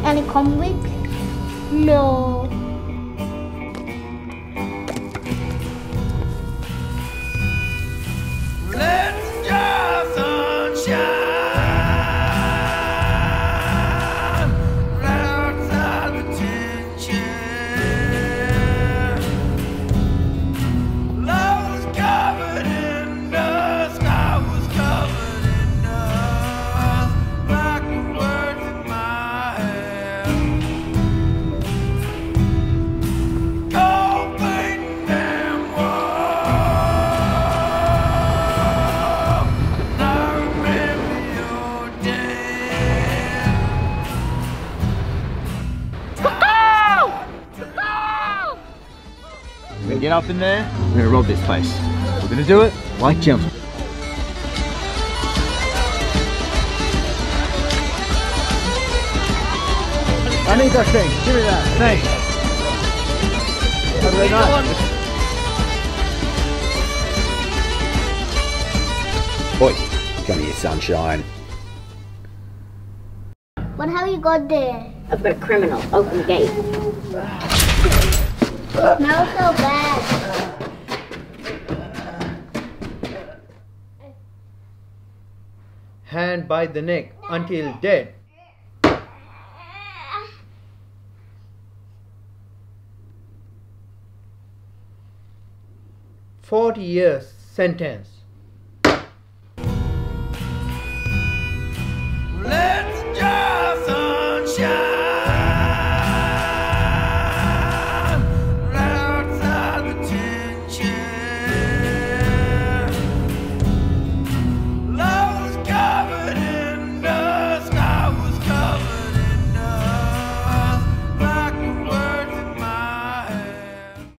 Can you come with? No. Let's draw sunshine right outside the tension. Love was covered in dust, sky was covered in dust, like the words in my head. Go paint them walls, and I remember your day. We're gonna get up in there, we're gonna rob this place. We're gonna do it like gentlemen. I need that thing, give me that, thanks. Have a great night. Oi, come here, sunshine. What have you got there? I've got a criminal. Open the gate. Smells so bad. Hand by the neck until dead. 40 years sentence. Let's draw sunshine.